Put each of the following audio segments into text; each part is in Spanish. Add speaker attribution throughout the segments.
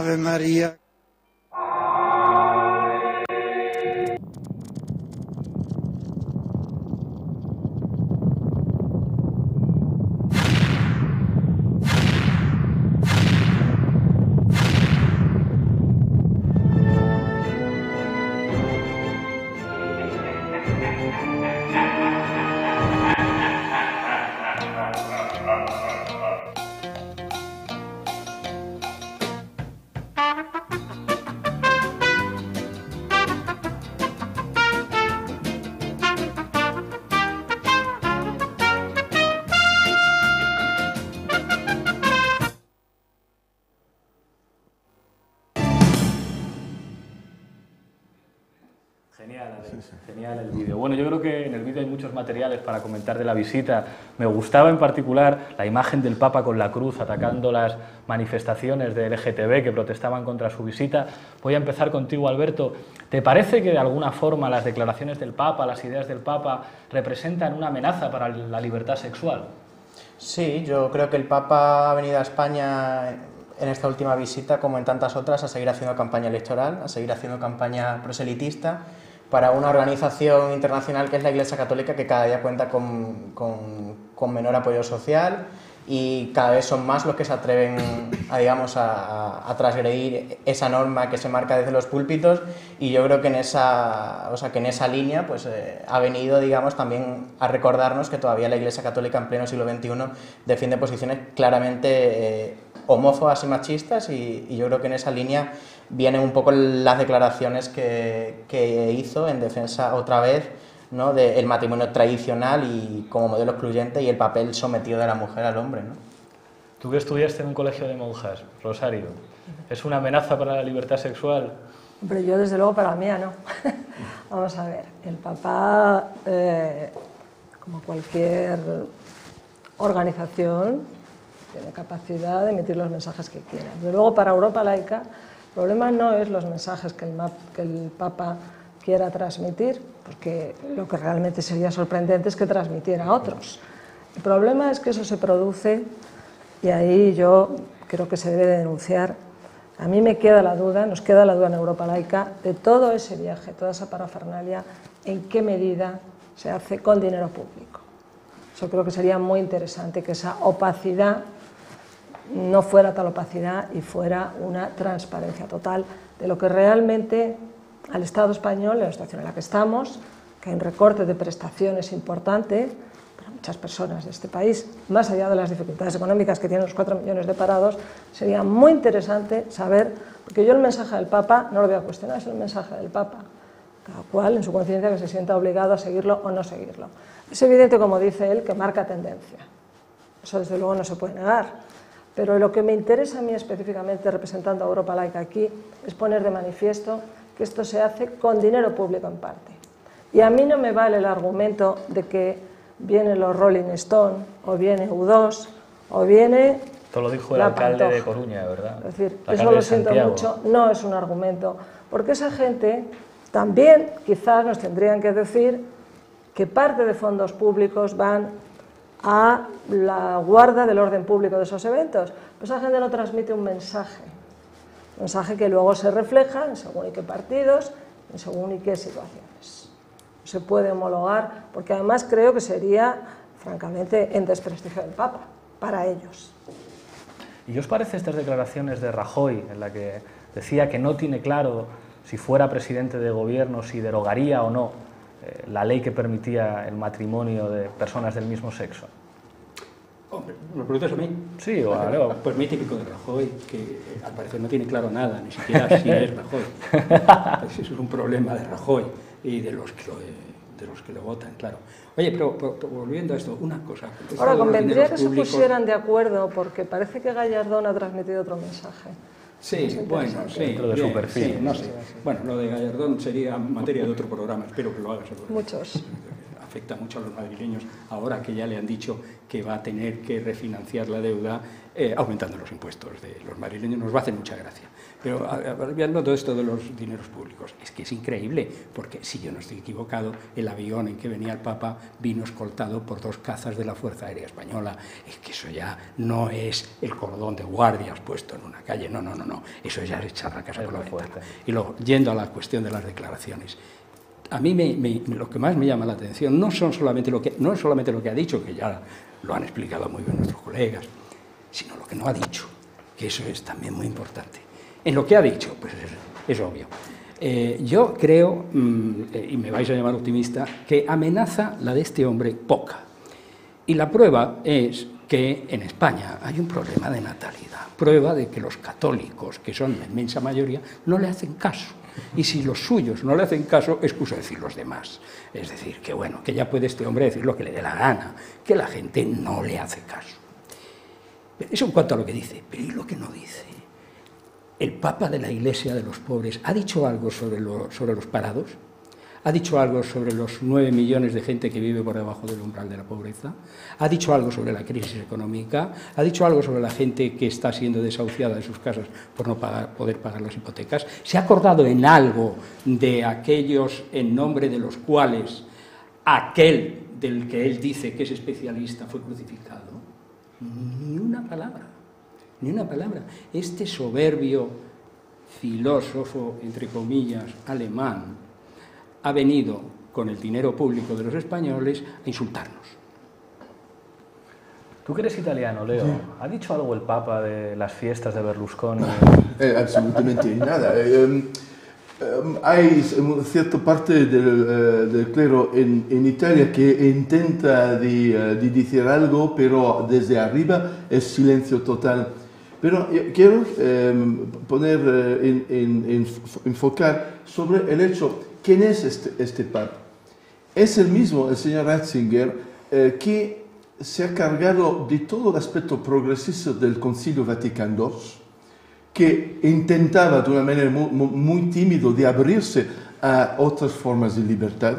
Speaker 1: Ave María.
Speaker 2: Genial el vídeo. Bueno, yo creo que en el vídeo hay muchos materiales para comentar de la visita. Me gustaba en particular la imagen del Papa con la cruz atacando las manifestaciones de LGTB que protestaban contra su visita. Voy a empezar contigo, Alberto. ¿Te parece que de alguna forma las declaraciones del Papa, las ideas del Papa, representan una amenaza para la libertad sexual?
Speaker 3: Sí, yo creo que el Papa ha venido a España en esta última visita, como en tantas otras, a seguir haciendo campaña electoral, a seguir haciendo campaña proselitista para una organización internacional que es la Iglesia Católica, que cada día cuenta con menor apoyo social, y cada vez son más los que se atreven a transgredir esa norma que se marca desde los púlpitos, y yo creo que en esa línea pues, ha venido, digamos, también a recordarnos que todavía la Iglesia Católica en pleno siglo XXI defiende posiciones claramente homófobas y machistas, y yo creo que en esa línea vienen un poco las declaraciones que hizo en defensa otra vez, ¿no?, del matrimonio tradicional y como modelo excluyente y el papel sometido de la mujer al hombre, ¿no?
Speaker 2: Tú que estudiaste en un colegio de monjas, Rosario, ¿es una amenaza para la libertad sexual?
Speaker 4: Hombre, yo desde luego para la mía no. Vamos a ver, el Papa, como cualquier organización, tiene capacidad de emitir los mensajes que quiera. Desde luego para Europa laica el problema no es los mensajes que el Papa quiera transmitir, porque lo que realmente sería sorprendente es que transmitiera a otros. El problema es que eso se produce, y ahí yo creo que se debe de denunciar. A mí me queda la duda, nos queda la duda en Europa laica, de todo ese viaje, toda esa parafernalia, en qué medida se hace con dinero público. Yo creo que sería muy interesante que esa opacidad no fuera tal opacidad y fuera una transparencia total de lo que realmente al Estado español, en la situación en la que estamos, que hay un recorte de prestaciones importante para muchas personas de este país, más allá de las dificultades económicas que tienen los 4 millones de parados, sería muy interesante saber, porque yo el mensaje del Papa no lo voy a cuestionar, es el mensaje del Papa, cada cual en su conciencia que se sienta obligado a seguirlo o no seguirlo. Es evidente, como dice él, que marca tendencia, eso desde luego no se puede negar. Pero lo que me interesa a mí específicamente, representando a Europa laica aquí, es poner de manifiesto que esto se hace con dinero público en parte. Y a mí no me vale el argumento de que vienen los Rolling Stone, o viene U2, o viene...
Speaker 2: Esto lo dijo el alcalde de Coruña, ¿verdad?
Speaker 4: Es decir, eso lo siento mucho, no es un argumento, porque esa gente también quizás nos tendrían que decir que parte de fondos públicos van a la guarda del orden público de esos eventos. Pues esa gente no transmite un mensaje que luego se refleja en según y qué partidos, en según y qué situaciones. No se puede homologar, porque además creo que sería, francamente, en desprestigio del Papa, para ellos.
Speaker 2: ¿Y os parece estas declaraciones de Rajoy, en la que decía que no tiene claro si fuera presidente de gobierno, si derogaría o no la ley que permitía el matrimonio de personas del mismo sexo?
Speaker 5: Hombre, ¿me lo preguntas a mí?
Speaker 2: Sí, o a Leo.
Speaker 5: Pues muy típico de Rajoy, que al parecer no tiene claro nada, ni siquiera si es Rajoy. Pues eso es un problema de Rajoy y de los que lo votan, claro. Oye, pero volviendo a esto, una cosa.
Speaker 4: Ahora, convendría que se pusieran de acuerdo, porque parece que Gallardón ha transmitido otro mensaje.
Speaker 5: Sí, bueno, sí.
Speaker 2: Dentro de su perfil.
Speaker 5: Sí, no sé. Bueno, lo de Gallardón sería materia de otro programa, espero que lo hagas.
Speaker 4: Muchos.
Speaker 5: afecta mucho a los madrileños ahora que ya le han dicho que va a tener que refinanciar la deuda aumentando los impuestos de los madrileños. Nos va a hacer mucha gracia. Pero hablando todo esto de los dineros públicos, es que es increíble, porque si yo no estoy equivocado, el avión en que venía el Papa vino escoltado por 2 cazas de la Fuerza Aérea Española. Es que eso ya no es el cordón de guardias puesto en una calle, no, eso ya es echar la casa por la ventana. Y luego, yendo a la cuestión de las declaraciones, a mí lo que más me llama la atención no es solamente lo que ha dicho, que ya lo han explicado muy bien nuestros colegas, sino lo que no ha dicho, que eso es también muy importante. En lo que ha dicho, pues es obvio. Yo creo, y me vais a llamar optimista, que amenaza la de este hombre poca. Y la prueba es que en España hay un problema de natalidad, prueba de que los católicos, que son la inmensa mayoría, no le hacen caso. Y si los suyos no le hacen caso, excusa decir los demás. Es decir, que bueno, que ya puede este hombre decir lo que le dé la gana, que la gente no le hace caso. Eso en cuanto a lo que dice, pero ¿y lo que no dice? ¿El Papa de la Iglesia de los pobres ha dicho algo sobre los parados? ¿Ha dicho algo sobre los 9 millones de gente que vive por debajo del umbral de la pobreza? ¿Ha dicho algo sobre la crisis económica? ¿Ha dicho algo sobre la gente que está siendo desahuciada de sus casas por no poder pagar las hipotecas? ¿Se ha acordado en algo de aquellos en nombre de los cuales aquel del que él dice que es especialista fue crucificado? Ni una palabra. Ni una palabra. Este soberbio filósofo, entre comillas, alemán, ha venido con el dinero público de los españoles a insultarnos.
Speaker 2: Tú que eres italiano, Leo, ¿ha dicho algo el Papa de las fiestas de Berlusconi?
Speaker 1: Absolutamente nada. Hay cierta parte del clero en Italia que intenta de decir algo, pero desde arriba es silencio total. Pero quiero enfocar sobre el hecho, ¿quién es este Papa? Es el mismo, el señor Ratzinger, que se ha cargado de todo el aspecto progresista del Concilio Vaticano II, que intentaba de una manera muy tímida de abrirse a otras formas de libertad.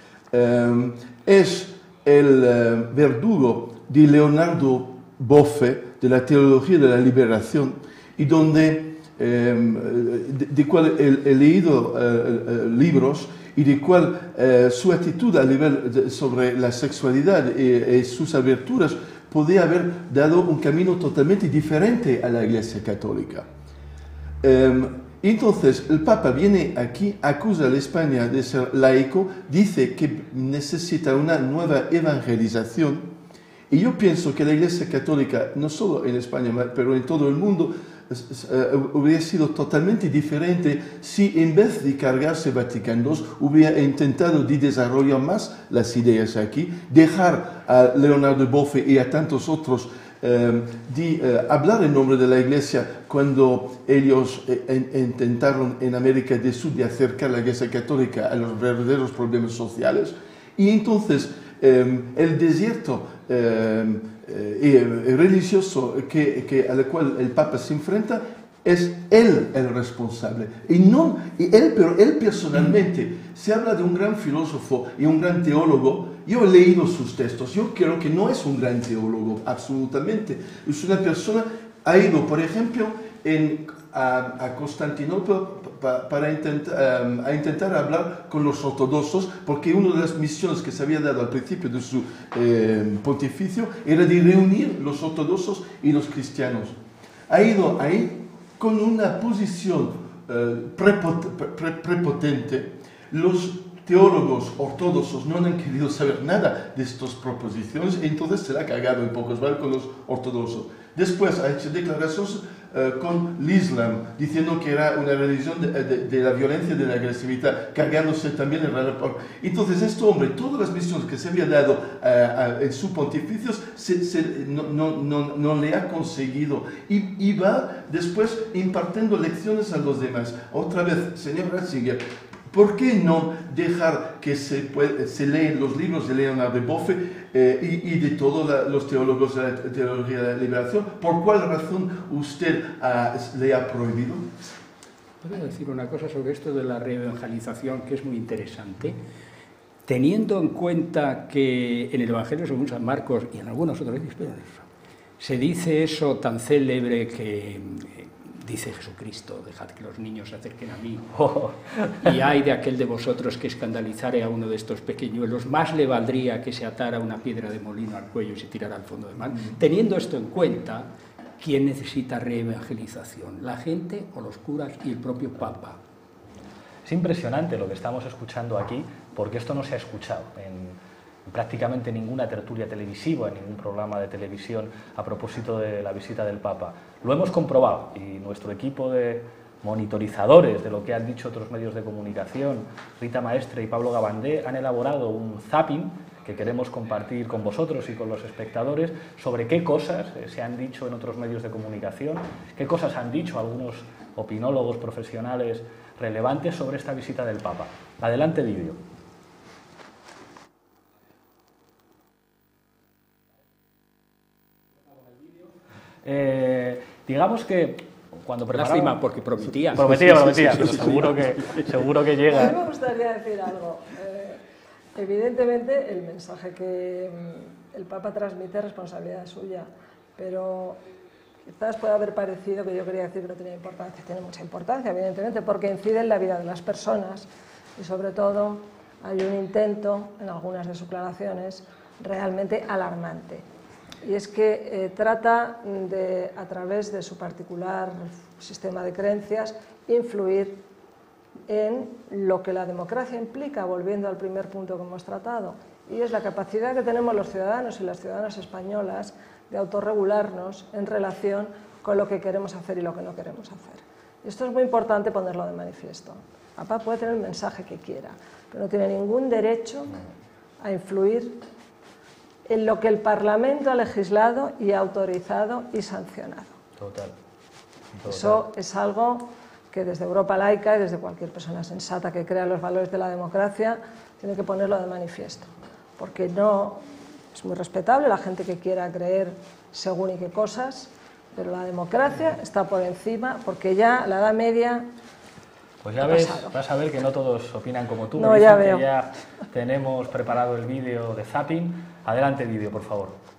Speaker 1: Es el verdugo de Leonardo Boffé, de la teología de la liberación, y donde, de cual he leído libros, y de cual su actitud a nivel sobre la sexualidad y sus aberturas podía haber dado un camino totalmente diferente a la Iglesia Católica. Entonces, el Papa viene aquí, acusa a la España de ser laico, dice que necesita una nueva evangelización, y yo pienso que la Iglesia Católica, no solo en España, pero en todo el mundo, hubiera sido totalmente diferente si en vez de cargarse Vaticano II hubiera intentado de desarrollar más las ideas aquí, dejar a Leonardo Boffé y a tantos otros de hablar en nombre de la Iglesia cuando ellos intentaron en América del Sur de acercar la Iglesia Católica a los verdaderos problemas sociales. Y entonces el desierto religioso al cual el Papa se enfrenta es él el responsable. Pero él personalmente, se habla de un gran filósofo y un gran teólogo. Yo he leído sus textos, yo creo que no es un gran teólogo, absolutamente. Es una persona, ha ido, por ejemplo, a Constantinopla para intentar hablar con los ortodoxos, porque una de las misiones que se había dado al principio de su pontificio era de reunir los ortodoxos y los cristianos. Ha ido ahí con una posición prepotente. Los teólogos ortodoxos no han querido saber nada de estas proposiciones, entonces se la ha cagado en pocos con los ortodoxos. Después ha hecho declaraciones con el Islam, diciendo que era una religión de la violencia, de la agresividad, cargándose también el rapport. Entonces este hombre, todas las misiones que se había dado en su pontificio, no le ha conseguido. Y va después impartiendo lecciones a los demás. Otra vez, señor Ratzinger, ¿por qué no dejar que se leen los libros de Leonardo Boffé y de todos los teólogos de la teología de la liberación? ¿Por cuál razón usted le ha prohibido?
Speaker 5: Voy a decir una cosa sobre esto de la reevangelización que es muy interesante. teniendo en cuenta que en el Evangelio según San Marcos y en algunos otros se dice eso tan célebre que dice Jesucristo, dejad que los niños se acerquen a mí, y ay de aquel de vosotros que escandalizare a uno de estos pequeñuelos, más le valdría que se atara una piedra de molino al cuello y se tirara al fondo del mar. Teniendo esto en cuenta, ¿quién necesita reevangelización? ¿La gente o los curas y el propio Papa?
Speaker 2: Es impresionante lo que estamos escuchando aquí, porque esto no se ha escuchado en prácticamente ninguna tertulia televisiva, en ningún programa de televisión a propósito de la visita del Papa. Lo hemos comprobado y nuestro equipo de monitorizadores de lo que han dicho otros medios de comunicación, Rita Maestre y Pablo Gabandé, han elaborado un zapping que queremos compartir con vosotros y con los espectadores sobre qué cosas se han dicho en otros medios de comunicación, qué cosas han dicho algunos opinólogos profesionales relevantes sobre esta visita del Papa. Adelante, vídeo. Digamos que cuando preparaba...
Speaker 5: Lástima, porque prometía.
Speaker 2: Prometía, pero seguro que llega.
Speaker 4: A mí me gustaría decir algo. Evidentemente, el mensaje que el Papa transmite es responsabilidad suya, pero quizás pueda haber parecido que yo quería decir que no tenía importancia. Tiene mucha importancia, evidentemente, porque incide en la vida de las personas y, sobre todo, hay un intento, en algunas de sus declaraciones, realmente alarmante. Y es que trata de, a través de su particular sistema de creencias, influir en lo que la democracia implica, volviendo al primer punto que hemos tratado, y es la capacidad que tenemos los ciudadanos y las ciudadanas españolas de autorregularnos en relación con lo que queremos hacer y lo que no queremos hacer. Y esto es muy importante ponerlo de manifiesto. Papá puede tener el mensaje que quiera, pero no tiene ningún derecho a influir en lo que el Parlamento ha legislado y autorizado y sancionado.
Speaker 2: Total.
Speaker 4: Eso es algo que desde Europa laica y desde cualquier persona sensata que crea en los valores de la democracia tiene que ponerlo de manifiesto, porque no es muy respetable la gente que quiera creer según y qué cosas, pero la democracia está por encima, porque ya la Edad Media...
Speaker 2: Pues ya ves, vas a ver que no todos opinan como tú.
Speaker 4: No, ya veo.
Speaker 2: Que ya tenemos preparado el vídeo de zapping. Adelante, vídeo, por favor.